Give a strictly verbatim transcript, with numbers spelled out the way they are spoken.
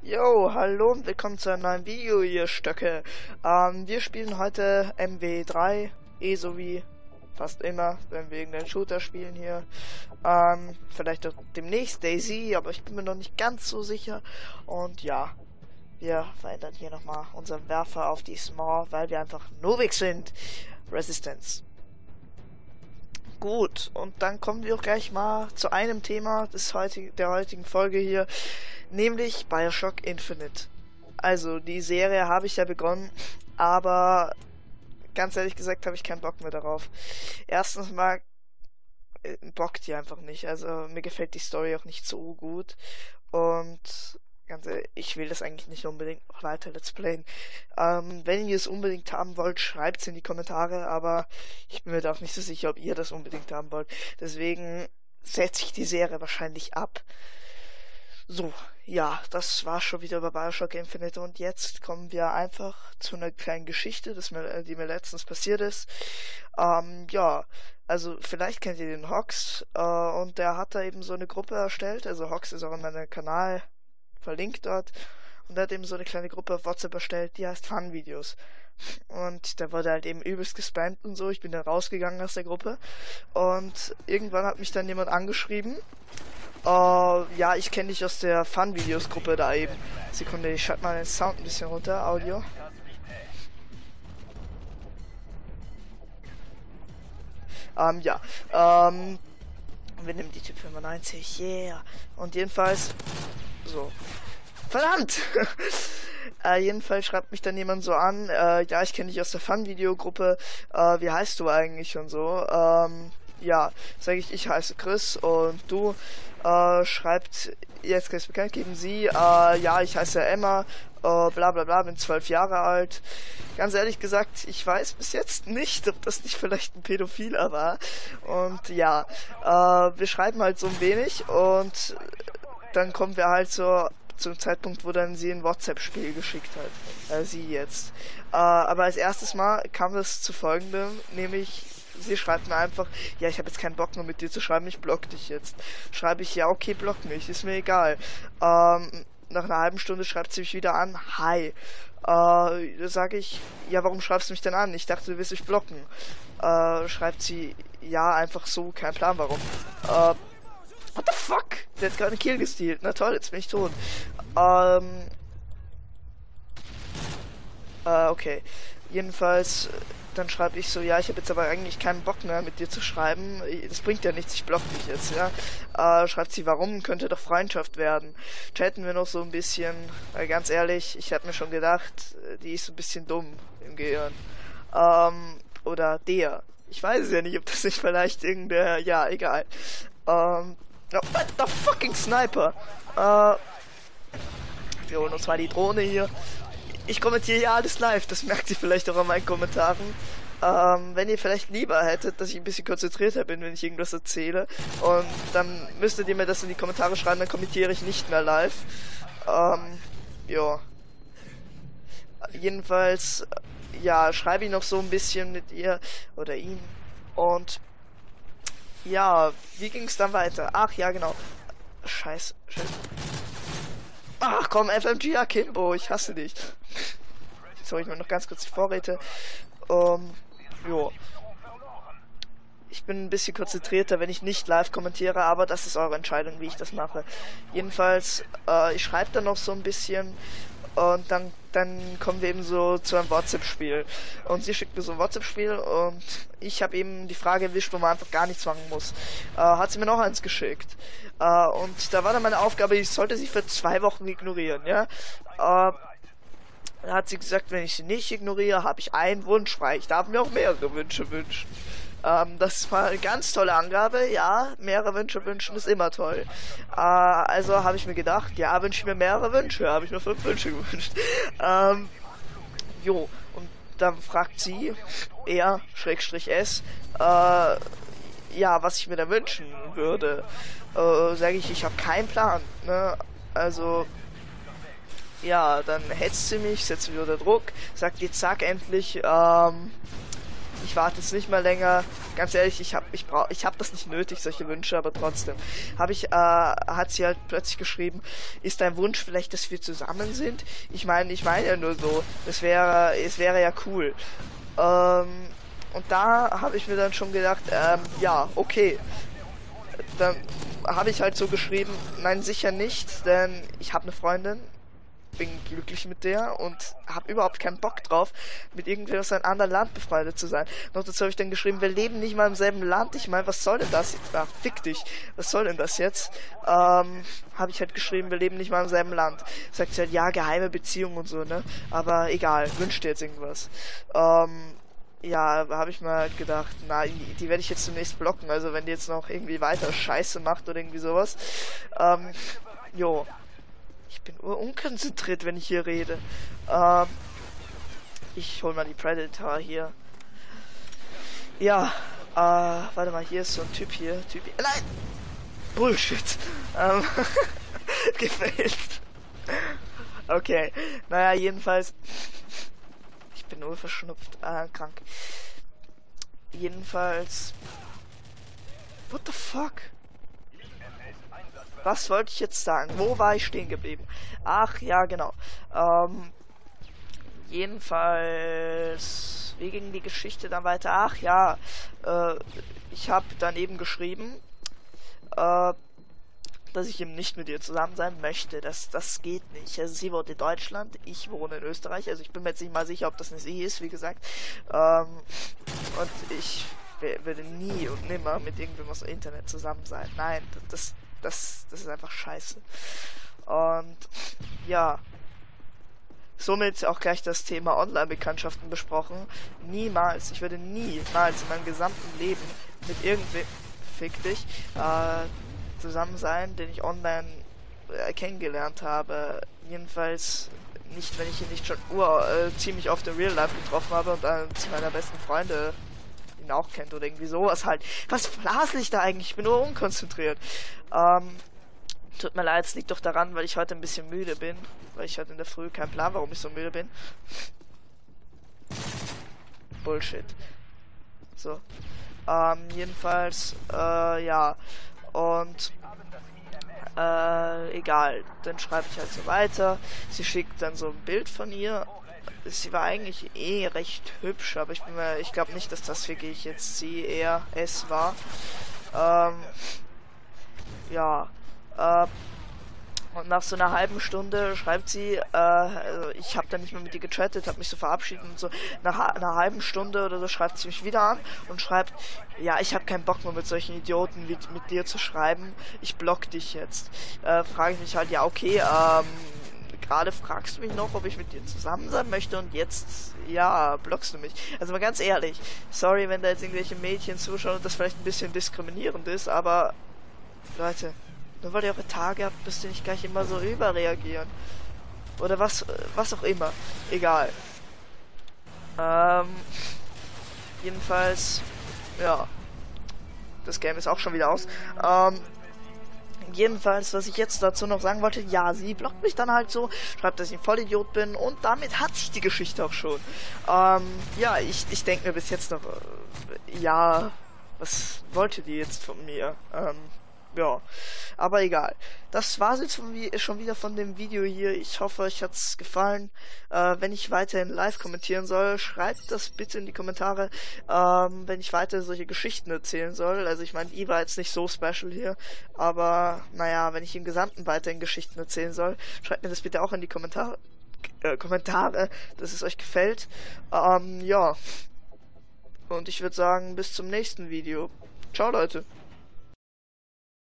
Jo, hallo und willkommen zu einem neuen Video, ihr Stöcke. Ähm, wir spielen heute M W drei, eh so wie fast immer, wenn wir irgendeinen Shooter spielen hier. Ähm, vielleicht auch demnächst DayZ, aber ich bin mir noch nicht ganz so sicher. Und ja, wir verändern hier nochmal unseren Werfer auf die Small, weil wir einfach Novik sind. Resistance. Gut, und dann kommen wir auch gleich mal zu einem Thema des heutig, der heutigen Folge hier, nämlich Bioshock Infinite. Also, die Serie habe ich ja begonnen, aber ganz ehrlich gesagt habe ich keinen Bock mehr darauf. Erstens mal äh, bockt die einfach nicht, also mir gefällt die Story auch nicht so gut und ganz ehrlich, ich will das eigentlich nicht unbedingt weiter Let's Playen. Ähm, wenn ihr es unbedingt haben wollt, schreibt es in die Kommentare, aber ich bin mir da auch nicht so sicher, ob ihr das unbedingt haben wollt. Deswegen setze ich die Serie wahrscheinlich ab. So, ja, das war schon wieder bei Bioshock Infinite und jetzt kommen wir einfach zu einer kleinen Geschichte, das mir, die mir letztens passiert ist. Ähm, ja, also vielleicht kennt ihr den Hox äh, und der hat da eben so eine Gruppe erstellt, also Hox ist auch in meinem Kanal verlinkt dort und er hat eben so eine kleine Gruppe auf WhatsApp erstellt, die heißt Fun-Videos. Und da wurde halt eben übelst gespammt und so. Ich bin dann rausgegangen aus der Gruppe und irgendwann hat mich dann jemand angeschrieben. Uh, ja, ich kenne dich aus der Fun-Videos-Gruppe da eben. Sekunde, ich schalte mal den Sound ein bisschen runter, Audio. Ähm, ja, ähm, wir nehmen die Typ fünfundneunzig, yeah. Und jedenfalls, so. Verdammt! äh, jedenfalls schreibt mich dann jemand so an, äh, ja, ich kenne dich aus der Fun-Video-Gruppe, äh, wie heißt du eigentlich und so, ähm, ja, sage ich, ich heiße Chris und du, äh, schreibt, jetzt kann ich es bekannt geben, sie, äh, ja, ich heiße Emma, äh, bla bla bla, bin zwölf Jahre alt. Ganz ehrlich gesagt, ich weiß bis jetzt nicht, ob das nicht vielleicht ein Pädophiler war. Und ja, äh, wir schreiben halt so ein wenig und dann kommen wir halt so zum Zeitpunkt, wo dann sie ein WhatsApp-Spiel geschickt hat. Äh, sie jetzt. Äh, aber als erstes Mal kam es zu folgendem, nämlich sie schreibt mir einfach, ja, ich habe jetzt keinen Bock mehr mit dir zu schreiben, ich block dich jetzt. Schreibe ich, ja, okay, block mich, ist mir egal. Ähm, nach einer halben Stunde schreibt sie mich wieder an, hi. Äh, da sage ich, ja, warum schreibst du mich denn an? Ich dachte, du willst mich blocken. Äh, schreibt sie, ja, einfach so, kein Plan, warum. Äh, what the fuck? Der hat gerade einen Kill gestealt. Na toll, jetzt bin ich tot. Ähm, äh, okay. Jedenfalls, dann schreibe ich so, ja, ich habe jetzt aber eigentlich keinen Bock mehr mit dir zu schreiben, das bringt ja nichts, ich block dich jetzt, ja. Äh, schreibt sie, warum, könnte doch Freundschaft werden. Chatten wir noch so ein bisschen, äh, ganz ehrlich, ich habe mir schon gedacht, die ist ein bisschen dumm im Gehirn. Ähm, oder der. Ich weiß es ja nicht, ob das nicht vielleicht irgendein, ja, egal. Ähm, oh, what the fucking Sniper? Äh, wir holen uns mal die Drohne hier. Ich kommentiere ja alles live, das merkt ihr vielleicht auch an meinen Kommentaren. Ähm, wenn ihr vielleicht lieber hättet, dass ich ein bisschen konzentrierter bin, wenn ich irgendwas erzähle, und dann müsstet ihr mir das in die Kommentare schreiben, dann kommentiere ich nicht mehr live. Ähm, ja. Jedenfalls, ja, schreibe ich noch so ein bisschen mit ihr oder ihm. Und ja, wie ging es dann weiter? Ach ja, genau. Scheiße, scheiße. Ach komm, F M G Akimbo, ich hasse dich. Jetzt hole ich mir noch ganz kurz die Vorräte. Um, jo. Ich bin ein bisschen konzentrierter, wenn ich nicht live kommentiere, aber das ist eure Entscheidung, wie ich das mache. Jedenfalls, äh, ich schreibe dann noch so ein bisschen und dann, dann kommen wir eben so zu einem WhatsApp-Spiel. Und sie schickt mir so ein WhatsApp-Spiel und ich habe eben die Frage erwischt, wo man einfach gar nichts machen muss. Äh, hat sie mir noch eins geschickt. Äh, und da war dann meine Aufgabe, ich sollte sie für zwei Wochen ignorieren, ja. Äh, da hat sie gesagt, wenn ich sie nicht ignoriere, habe ich einen Wunsch frei. Ich darf mir auch mehrere Wünsche wünschen. Ähm, das war eine ganz tolle Angabe. Ja, mehrere Wünsche wünschen ist immer toll. Äh, also habe ich mir gedacht, ja, wünsche ich mir mehrere Wünsche. Habe ich mir fünf Wünsche gewünscht. Ähm, jo, und dann fragt sie, er, Schrägstrich S, äh, ja, was ich mir da wünschen würde. Äh, sage ich, ich habe keinen Plan. Ne? Also, ja, dann hetzt sie mich, setzt mich unter Druck, sagt, jetzt sag endlich, ähm, ich warte jetzt nicht mal länger. Ganz ehrlich, ich habe ich brauch, ich hab das nicht nötig, solche Wünsche, aber trotzdem. Habe ich, äh, hat sie halt plötzlich geschrieben, ist dein Wunsch vielleicht, dass wir zusammen sind? Ich meine, ich meine ja nur so, das wäre, es wäre ja cool. Ähm, und da habe ich mir dann schon gedacht, ähm, ja, okay. Dann habe ich halt so geschrieben, nein, sicher nicht, denn ich habe eine Freundin, bin glücklich mit der und habe überhaupt keinen Bock drauf, mit irgendwer aus einem anderen Land befreundet zu sein. Noch dazu habe ich dann geschrieben, wir leben nicht mal im selben Land. Ich meine, was soll denn das? Ach, fick dich. Was soll denn das jetzt? Ähm, habe ich halt geschrieben, wir leben nicht mal im selben Land. Sagt sie halt, ja, geheime Beziehung und so, ne? Aber egal, wünscht dir jetzt irgendwas. Ähm, ja, habe ich mir halt gedacht, na, die, die werde ich jetzt zunächst blocken. Also wenn die jetzt noch irgendwie weiter Scheiße macht oder irgendwie sowas. Ähm, jo. Ich bin unkonzentriert, wenn ich hier rede. Ähm, ich hol mal die Predator hier. Ja, äh, warte mal, hier ist so ein Typ hier. Typ hier. Nein! Bullshit! Ähm, gefällt. Okay, naja, jedenfalls. Ich bin nur verschnupft, äh, krank. Jedenfalls. What the fuck? Was wollte ich jetzt sagen? Wo war ich stehen geblieben? Ach, ja, genau. Ähm, jedenfalls, wie ging die Geschichte dann weiter? Ach, ja, äh, ich habe dann eben geschrieben, äh, dass ich eben nicht mit ihr zusammen sein möchte. Das, das geht nicht. Also sie wohnt in Deutschland, ich wohne in Österreich. Also ich bin mir jetzt nicht mal sicher, ob das eine sie ist, wie gesagt. Ähm, und ich würde nie und nimmer mit irgendwem aus dem Internet zusammen sein. Nein, das... Das, das ist einfach scheiße. Und ja, somit auch gleich das Thema Online-Bekanntschaften besprochen. Niemals, ich würde niemals in meinem gesamten Leben mit irgendwem, fick dich, äh, zusammen sein, den ich online äh, kennengelernt habe. Jedenfalls nicht, wenn ich ihn nicht schon ur, äh, ziemlich oft im Real Life getroffen habe und eines meiner besten Freunde ihn auch kennt oder irgendwie sowas halt. Was flasel ich da eigentlich? Ich bin nur unkonzentriert. Ähm, tut mir leid, es liegt doch daran, weil ich heute ein bisschen müde bin. Weil ich hatte in der Früh keinen Plan, warum ich so müde bin. Bullshit. So. Ähm, jedenfalls, äh, ja. Und, äh, egal. Dann schreibe ich halt so weiter. Sie schickt dann so ein Bild von ihr. Sie war eigentlich eh recht hübsch, aber ich bin mir, ich glaube nicht, dass das wirklich jetzt sie, eher es war. Ähm, ja, äh, und nach so einer halben Stunde schreibt sie, äh, also ich habe dann nicht mehr mit ihr gechattet, habe mich so verabschiedet und so, nach einer halben Stunde oder so schreibt sie mich wieder an und schreibt, ja, ich habe keinen Bock mehr mit solchen Idioten wie mit dir zu schreiben, ich block dich jetzt. Äh, frage ich mich halt, ja, okay, ähm, gerade fragst du mich noch, ob ich mit dir zusammen sein möchte und jetzt, ja, blockst du mich. Also mal ganz ehrlich, sorry, wenn da jetzt irgendwelche Mädchen zuschauen und das vielleicht ein bisschen diskriminierend ist, aber Leute, nur weil ihr eure Tage habt, müsst ihr nicht gleich immer so überreagieren. Oder was, was auch immer. Egal. Ähm, jedenfalls, ja, das Game ist auch schon wieder aus. Ähm, Jedenfalls, was ich jetzt dazu noch sagen wollte, ja, sie blockt mich dann halt so, schreibt, dass ich ein Vollidiot bin und damit hat sich die Geschichte auch schon. Ähm, ja, ich, ich denke mir bis jetzt noch, äh, ja, was wollte die jetzt von mir? Ähm, ja, aber egal. Das war's jetzt von, schon wieder von dem Video hier. Ich hoffe, euch hat's gefallen. Äh, wenn ich weiterhin live kommentieren soll, schreibt das bitte in die Kommentare, ähm, wenn ich weiter solche Geschichten erzählen soll. Also ich meine, die war jetzt nicht so special hier, aber naja, wenn ich im Gesamten weiterhin Geschichten erzählen soll, schreibt mir das bitte auch in die Kommentare, äh, Kommentare, dass es euch gefällt. Ähm, ja. Und ich würde sagen, bis zum nächsten Video. Ciao, Leute.